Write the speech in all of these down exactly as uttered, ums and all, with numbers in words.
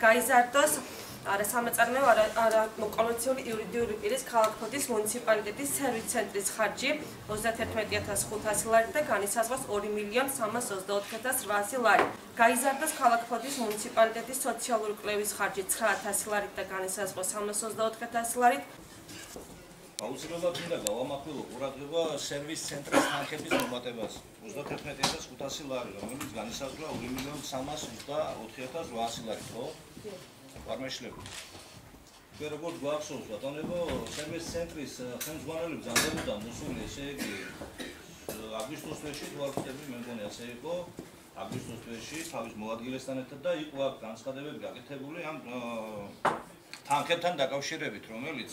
გაიზარდოს არასამეწარმეო არაკომერციული იურიდიული პირის ქალაქ-ფოთის მუნიციპალიტეტის სერვის ცენტრის ხარჯი ოცდაათი ათას ხუთასი ლარი და განისაზღვროს ორი მილიონი სამას ოცდაოთხი ათას რვაასი ლარი. გაიზარდოს ქალაქ-ფოთის მუნიციპალიტეტის სოციალური კვლევის ხარჯი ცხრა ათასი ლარით და განისაზღვროს სამას ოცდაოთხი ათასი ლარით. აუცილებლად უნდა გავამახვილო ყურადღება სერვის ცენტრის თანხების მომატებას ოცდაათი ათას ხუთასი ლარი, რომელიც განისაზღვრა ორი მილიონი სამას ოცდაოთხი ათას რვაასი ლარი, ხო? Armeșlevi. Pe răbord Guaxos, bătonebo, servis centris, ხელმძღვანელი ბრძანდებოდა მოსული, ესე იგი აგვისტოს თვეში თუ არ ვხდები, მე მგონია ასე იყო, აგვისტოს თვეში თავის მოადგილესთან ერთად და იყო აქ განცხადებები გაკეთებული ამ თანხებთან დაკავშირებით, რომელიც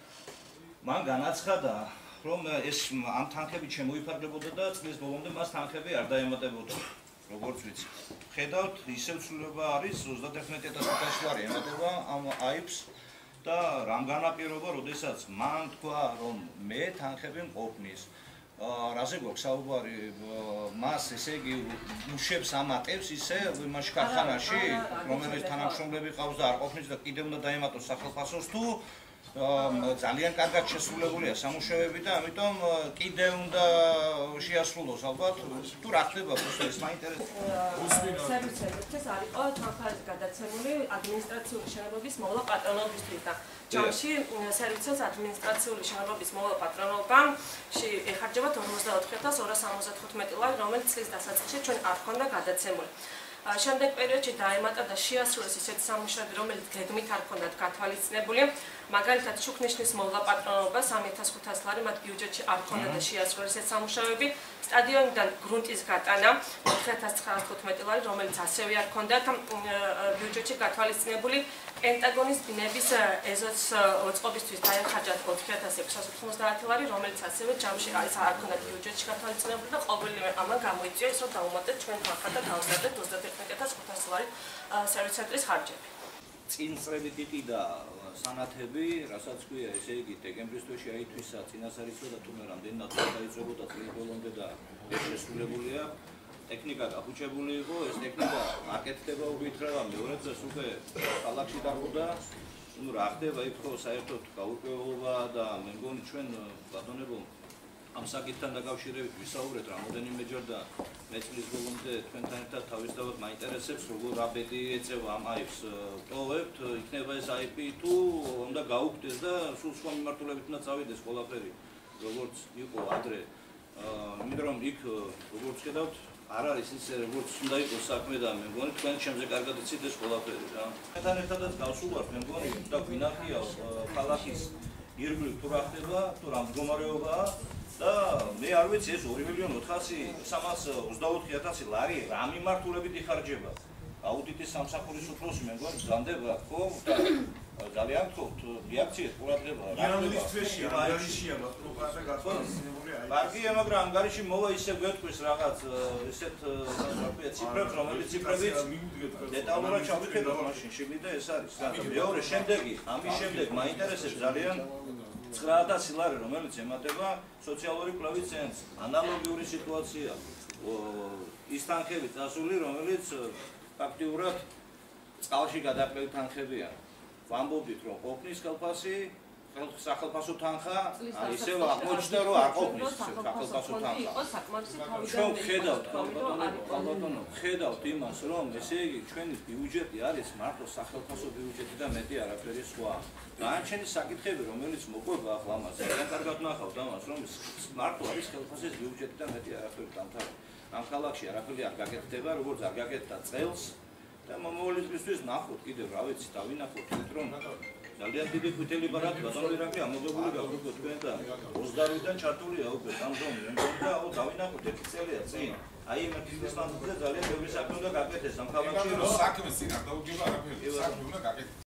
მან განაცხადა, რომ ეს ამ თანხებით შემოიფარგლებოდა და წლის ბოლომდე მას თანხები არ დაემატებოდა. როგორც ვიცი. ხედავთ, ისევ ცვლილება არის ოცდაათი ათას ხუთასი ლარი ემატება ამ აიფს და რამ განაპირობა, როდესაც მან თქვა, რომ მე თანხები მყოფნის. რაზე გვაქვს საუბარი? მას ესე იგი მუშებს ამატებს ისე იმაში ქარხანაში, რომელიც თანამშრომლები ყავს და არ ყოფნის და კიდევ უნდა დაემატოს სახელმწიფოს თუ ძალიან კარგად შესრულებულია სამუშაოები და ამიტომ კიდევ უნდა შეასრულოს ალბათ თუ რა ხდება ეს მაინტერესებს სერვის ცენტრის არ იყო თანხების გადაცემული ადმინისტრაციული შენობების მოვლა პატრონობისთვის და ჯამში სერვის ცენტრის ადმინისტრაციული შენობების მოვლა პატრონობაში ეხარჯებათ ორმოცდაოთხი ათას ორას სამოცდათხუთმეტი ლარი, რომელიც წლის დასაწყისში ჩვენ არ ჰქონდა გადაცემული. შემდეგ პერიოდში დაემატა და შეასრულეს ისეთი სამუშაოები, რომელიც გეგმით არ ჰქონდათ გათვალისწინებული. მაგალითად, შუქნიშნის მოვლა პატრონობა სამი ათას ხუთასი ლარი მათ ბიუჯეტში არ ჰქონდა და შეასრულეს ეს სამუშაოები. სტადიონიდან გრუნტის გატანა ოთხი ათას ცხრაასოთხმეტი ლარი, რომელიც ასევე არ ჰქონდათ ბიუჯეტში გათვალისწინებული. პენტაგონის ბინების ეზოს ოწყობისთვის დაეხარჯათ ოთხი ათას ექვსას ოთხმოცდაათი ლარი, რომელიც ასევე ჯამში არის არ ჰქონდა ბიუჯეტში გათვალისწინებული და ყოველივე ამან გამოიწვია ის, რომ დავუმატეთ ჩვენ თანხა და დავზარდეთ ოცდაათი ათას ხუთასი ლარი სერვის ცენტრის ხარჯები. წინ წრებით იყიდა სანათები, რასაც ქვია, ესე იგი დეკემბრის თვეში აითვისა წინასაარჩევნო და თუმცა რამდენად დაიწყებოდა წლის ბოლომდე და ეს შესრულებულია. ტექნიკა გაფუჭებული იყო, ეს ტექნიკა აკეთდება უბითხრება მეორე დღეს უკვე ქალაქში დაგვდა. ნუ რა ხდება იქ ხო საერთოდ გაურკვევლობა და მე მგონი ჩვენ ბატონებო ამ საკითხთან დაკავშირებით ვისაუბრეთ რამოდენიმეჯერ და მე წლის ბოლომდე თქვენთან ერთად თავისთავად მაინტერესებს როგორ აბედი ეწევა ამ აიფს პროექტ, იქნება ეს აიფი თუ უნდა გაუქმდეს და სულ სხვა მიმართულებით უნდა წავიდეს ყველაფერი როგორც იყო ადრე. იმიტომ რომ იქ როგორც ხედავთ არ არის ისე როგორც უნდა იყოს საქმე და მე მგონი თქვენ ჩემზე კარგად იცით ეს ყველაფერი რა. თქვენთან ერთადაც გავსულვართ მე მგონი და გვინახია ქალაქის ირგვლივ თუ რა ხდება, თუ რა მდგომარეობაა და მე არ ვიცი ეს ორი მილიონი ოთხასი სამას ოცდაოთხი ათასი ლარი რა მიმართულებით იხარჯება. აუდიტის სამსახურის უფროსი მე მგონი ბრძანდება ხო და ძალიან გთხოვთ რეაქციას ყურადღება რა იანვრის თვეში ანგარიშია პროპაგანდა გათვალისწინებული აი ბარგია მაგრამ ანგარიში მოვა ისე გვეთქვის რაღაც ესეთ რაღაცა ციფრებს რომელიც ციფრებიც დეტალურად ჩავიხედოთ მაშინ შეგვიდა ეს არის მეორე შემდეგი ამის შემდეგ მაინტერესებს ძალიან ცხრა ათასი ლარი რომელიც ემატება სოციალური კვლევის ცენტრს ანალოგიური სიტუაცია ის თანხები წასული რომელიც ფაქტიურად წყალში გადაყრილი თანხებია ვამბობდით რომ ყოფნის ხელფასი სახელმწიფო თანხა ისევ აღმოჩნდა რომ არ ყოფნის სახელმწიფო თანხა ჩვენ ხედავთ ბატონო ხედავთ იმას რომ ესე იგი ჩვენი ბიუჯეტი არის მარტო სახელმწიფო ბიუჯეტი და მეტი არაფერი სხვა განაჩენი საკითხები რომელიც მოყვება ახლა ამას ძალიან კარგად ნახავთ ამას რომ მარტო არის ხელფასის ბიუჯეტი და მეტი არაფერი დამთავრდა ამ ქალაქში არაფერი არ გაკეთდება როგორც არ გაკეთდა წელს და მომავალისთვის ნახოთ კიდევ რა ვიცი დავინახოთ რომ ძალიან დიდი ყვითელი ბარათი ბატონო რამე ამოგებული გავრკვევთ თქვენ და ოცდაოთხიდან ჩართულია უკვე სამზომი და აუ დავინახოთ ერთი წელია წინ აი ამ ბიზნეს პლანზე ძალიან ბევრი საქმე უნდა გაკეთდეს ამ ქალაქში რომ საქმეს წინ არ დაუგება არაფერი საქმე უნდა გაკეთდეს